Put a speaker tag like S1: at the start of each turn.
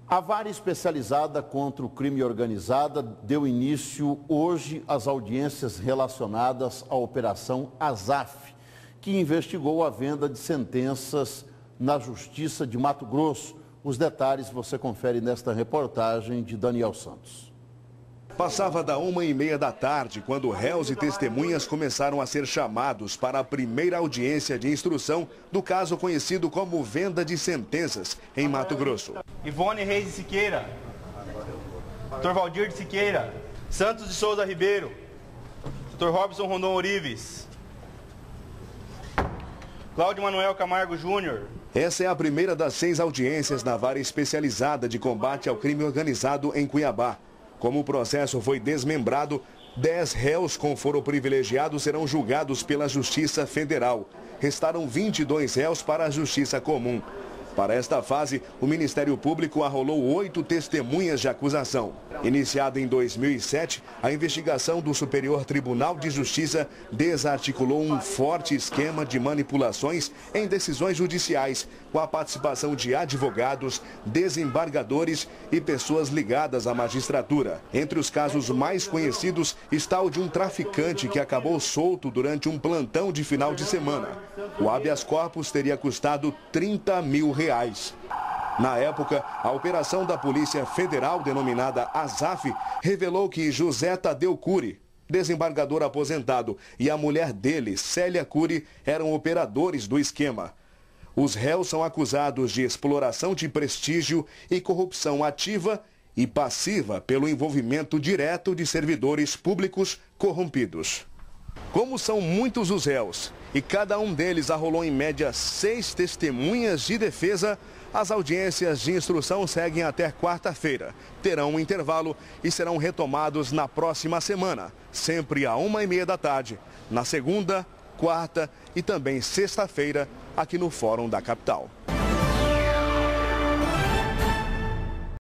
S1: A vara especializada contra o crime organizado deu início hoje às audiências relacionadas à Operação Azaf, que investigou a venda de sentenças na Justiça de Mato Grosso. Os detalhes você confere nesta reportagem de Daniel Santos.
S2: Passava da 1h30 da tarde, quando réus e testemunhas começaram a ser chamados para a primeira audiência de instrução do caso conhecido como venda de sentenças em Mato Grosso.
S3: Ivone Reis de Siqueira, Dr. Valdir de Siqueira, Santos de Souza Ribeiro, Dr. Robson Rondon Orives, Cláudio Manuel Camargo Júnior.
S2: Essa é a primeira das 6 audiências na vara especializada de combate ao crime organizado em Cuiabá. Como o processo foi desmembrado, 10 réus com foro privilegiado serão julgados pela Justiça Federal. Restaram 22 réus para a Justiça Comum. Para esta fase, o Ministério Público arrolou 8 testemunhas de acusação. Iniciada em 2007, a investigação do Superior Tribunal de Justiça desarticulou um forte esquema de manipulações em decisões judiciais, com a participação de advogados, desembargadores e pessoas ligadas à magistratura. Entre os casos mais conhecidos está o de um traficante que acabou solto durante um plantão de final de semana. O habeas corpus teria custado R$30 mil. Na época, a operação da Polícia Federal, denominada Azaf, revelou que José Tadeu Cury, desembargador aposentado, e a mulher dele, Célia Cury, eram operadores do esquema. Os réus são acusados de exploração de prestígio e corrupção ativa e passiva pelo envolvimento direto de servidores públicos corrompidos. Como são muitos os réus e cada um deles arrolou em média 6 testemunhas de defesa, as audiências de instrução seguem até quarta-feira. Terão um intervalo e serão retomados na próxima semana, sempre à 1h30 da tarde, na segunda, quarta e também sexta-feira, aqui no Fórum da Capital.